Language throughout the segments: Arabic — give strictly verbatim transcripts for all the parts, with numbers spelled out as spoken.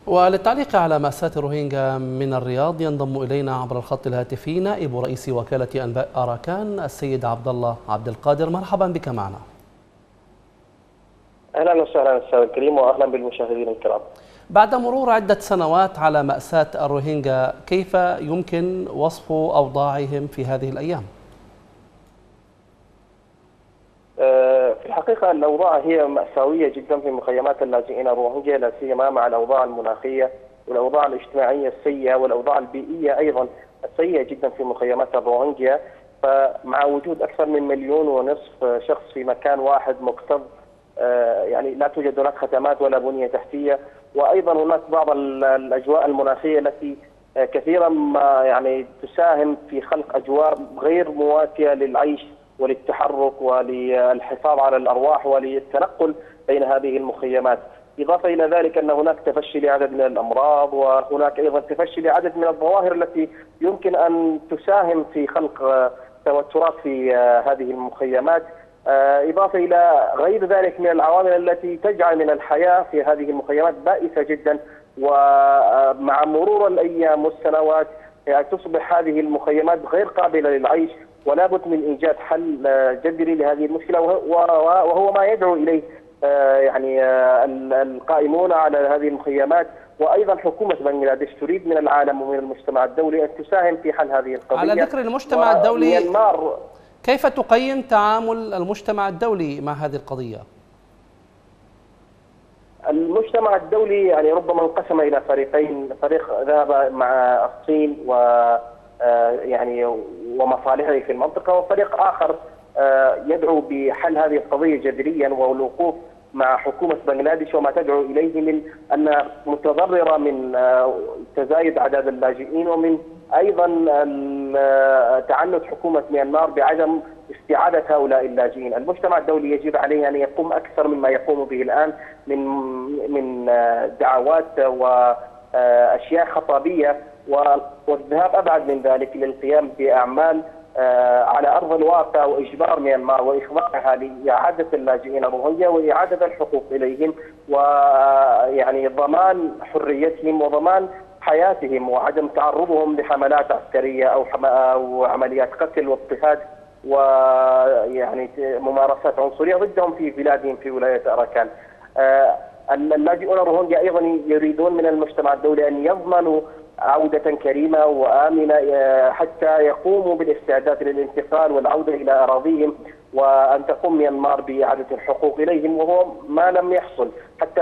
وللتعليق على مأساة الروهينجا من الرياض ينضم إلينا عبر الخط الهاتفي نائب رئيس وكالة أنباء أراكان السيد عبد الله عبد القادر. مرحبا بك معنا. أهلا وسهلا أستاذ الكريم، وأهلا بالمشاهدين الكرام. بعد مرور عدة سنوات على مأساة الروهينجا، كيف يمكن وصف أوضاعهم في هذه الأيام؟ في الحقيقة الأوضاع هي مأساوية جدا في مخيمات اللاجئين الروهينجا، لا سيما مع الأوضاع المناخية والأوضاع الاجتماعية السيئة والأوضاع البيئية أيضا السيئة جدا في مخيمات الروهينجا. فمع وجود أكثر من مليون ونصف شخص في مكان واحد مكتظ، يعني لا توجد هناك خدمات ولا بنية تحتية، وأيضا هناك بعض الأجواء المناخية التي كثيرا ما يعني تساهم في خلق أجواء غير مواتية للعيش وللتحرك وللحفاظ على الأرواح وللتنقل بين هذه المخيمات. إضافة إلى ذلك أن هناك تفشي لعدد من الأمراض، وهناك أيضا تفشي لعدد من الظواهر التي يمكن أن تساهم في خلق توترات في هذه المخيمات، إضافة إلى غير ذلك من العوامل التي تجعل من الحياة في هذه المخيمات بائسة جدا. ومع مرور الأيام والسنوات يعني تصبح هذه المخيمات غير قابلة للعيش، ولا بد من إيجاد حل جذري لهذه المشكلة، وهو ما يدعو إليه يعني القائمون على هذه المخيمات، وأيضا حكومة بنغلاديش تريد من العالم ومن المجتمع الدولي أن تساهم في حل هذه القضية. على ذكر المجتمع الدولي، كيف تقيم تعامل المجتمع الدولي مع هذه القضية؟ المجتمع الدولي يعني ربما انقسم إلى فريقين، فريق ذهب مع الصين و يعني ومصالحه في المنطقة، وفريق آخر يدعو بحل هذه القضية جذريا والوقوف مع حكومة بنغلاديش وما تدعو إليه من أن متضررة من تزايد أعداد اللاجئين، ومن أيضا تعنت حكومة ميانمار بعدم استعادة هؤلاء اللاجئين. المجتمع الدولي يجب عليه أن يقوم أكثر مما يقوم به الآن من من دعوات وأشياء خطابية، والذهاب أبعد من ذلك للقيام بأعمال على أرض الواقع وإجبار ميانمار وإخضاعها لإعادة اللاجئين الروهينجا وإعادة الحقوق إليهم، ويعني ضمان حريتهم وضمان حياتهم وعدم تعرضهم لحملات عسكرية أو أو عمليات قتل واضطهاد ويعني ممارسات عنصرية ضدهم في بلادهم في ولاية أراكان. اللاجئون الروهينجا أيضا يريدون من المجتمع الدولي أن يضمنوا عودة كريمة وآمنة حتى يقوموا بالاستعداد للانتقال والعودة إلى أراضيهم، وأن تقوم ميانمار بإعادة الحقوق إليهم، وهو ما لم يحصل. حتى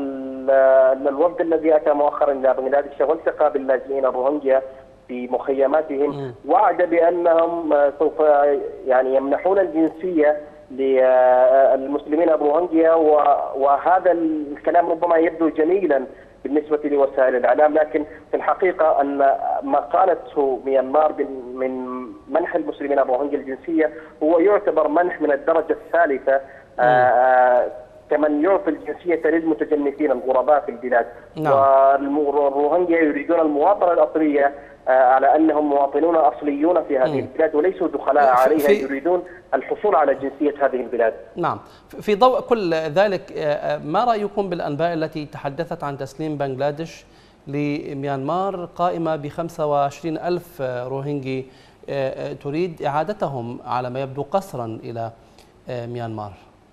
الوفد الذي أتى مؤخرا إلى بنغلاديش والتقى باللاجئين الروهينجا في مخيماتهم وعد بأنهم سوف يعني يمنحون الجنسية للمسلمين الروهينجا، وهذا الكلام ربما يبدو جميلا بالنسبة لوسائل الإعلام، لكن في الحقيقة أن ما قالته ميانمار من منح المسلمين الروهينجا الجنسية هو يعتبر منح من الدرجة الثالثة، آه كمن يعطي الجنسية للمتجنسين الغرباء في البلاد. نعم. والروهينجا يريدون المواطنة الأصلية على أنهم مواطنون أصليون في هذه م. البلاد وليسوا دخلاء عليها، يريدون الحصول على جنسية هذه البلاد. نعم. في ضوء كل ذلك، ما رأيكم بالأنباء التي تحدثت عن تسليم بنغلاديش لميانمار قائمة ب خمسة وعشرين ألف روهينجي تريد إعادتهم على ما يبدو قسرا إلى ميانمار؟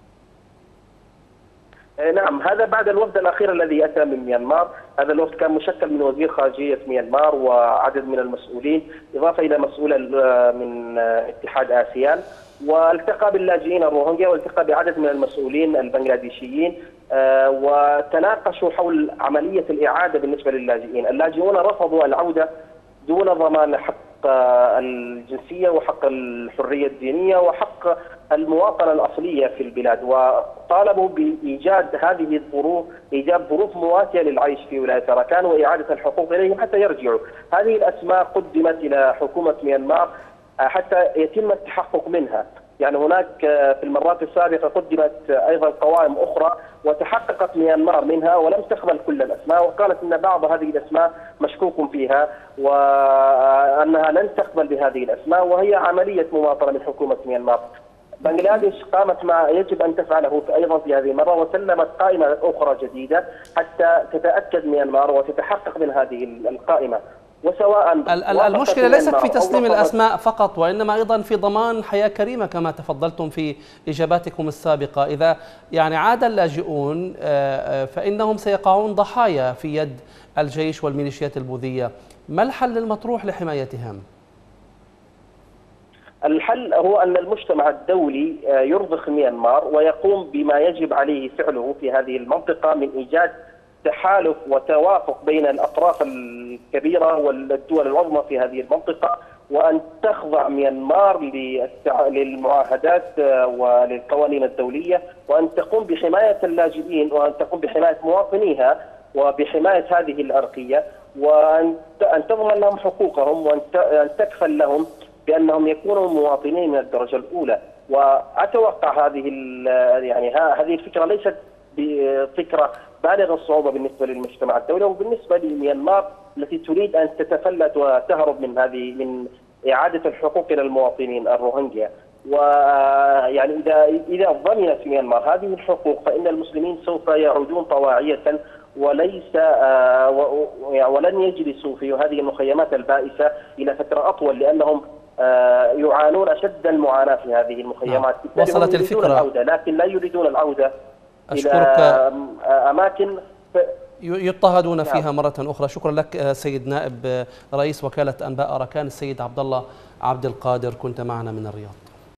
نعم، هذا بعد الوفد الأخير الذي أتى من ميانمار. هذا الوفد كان مشكل من وزير خارجية ميانمار وعدد من المسؤولين، إضافة إلى مسؤول من اتحاد آسيان، والتقى باللاجئين الروهينجا والتقى بعدد من المسؤولين البنغلاديشيين، وتناقشوا حول عملية الإعادة بالنسبة للاجئين. اللاجئون رفضوا العودة دون ضمان حق الجنسية وحق الحرية الدينية وحق المواطنة الأصلية في البلاد، وطالبوا بإيجاد هذه الظروف، إيجاد ظروف مواتية للعيش في ولاية أراكان وإعادة الحقوق إليهم حتى يرجعوا. هذه الأسماء قدمت إلى حكومة ميانمار حتى يتم التحقق منها. يعني هناك في المرات السابقة قدمت أيضا قوائم أخرى وتحققت ميانمار منها ولم تقبل كل الأسماء، وقالت أن بعض هذه الأسماء مشكوك فيها وأنها لن تقبل بهذه الأسماء، وهي عملية مماطلة من حكومة ميانمار. بنغلاديش قامت ما يجب أن تفعله أيضا في هذه المرة، وسلمت قائمة أخرى جديدة حتى تتأكد ميانمار وتتحقق من هذه القائمة. وسواء المشكلة ليست في تسليم الأسماء فقط، وإنما أيضا في ضمان حياة كريمة كما تفضلتم في إجاباتكم السابقة. إذا يعني عاد اللاجئون فإنهم سيقعون ضحايا في يد الجيش والميليشيات البوذية. ما الحل المطروح لحمايتهم؟ الحل هو أن المجتمع الدولي يرضخ ميانمار ويقوم بما يجب عليه فعله في هذه المنطقة من إيجاد تحالف وتوافق بين الأطراف الكبيرة والدول العظمى في هذه المنطقة، وأن تخضع ميانمار للمعاهدات وللقوانين الدولية، وأن تقوم بحماية اللاجئين، وأن تقوم بحماية مواطنيها وبحماية هذه الأرقية، وأن تضمن لهم حقوقهم، وأن تكفل لهم بأنهم يكونوا مواطنين من الدرجة الأولى. وأتوقع هذه يعني هذه الفكرة ليست بفكرة بالغ الصعوبة بالنسبة للمجتمع الدولي وبالنسبة لميانمار التي تريد أن تتفلت وتهرب من هذه من إعادة الحقوق إلى المواطنين الروهينجيا. ويعني إذا إذا ضمنت ميانمار هذه الحقوق فإن المسلمين سوف يعودون طواعية، وليس ولن يجلسوا في هذه المخيمات البائسة إلى فترة أطول، لأنهم يعانون أشد المعاناة في هذه المخيمات. وصلت الفكرة العودة، لكن لا يريدون العودة أشكرك. إلى أماكن يضطهدون فيها مرة أخرى. شكرا لك سيد نائب رئيس وكالة أنباء أراكان السيد عبد الله عبد القادر، كنت معنا من الرياض.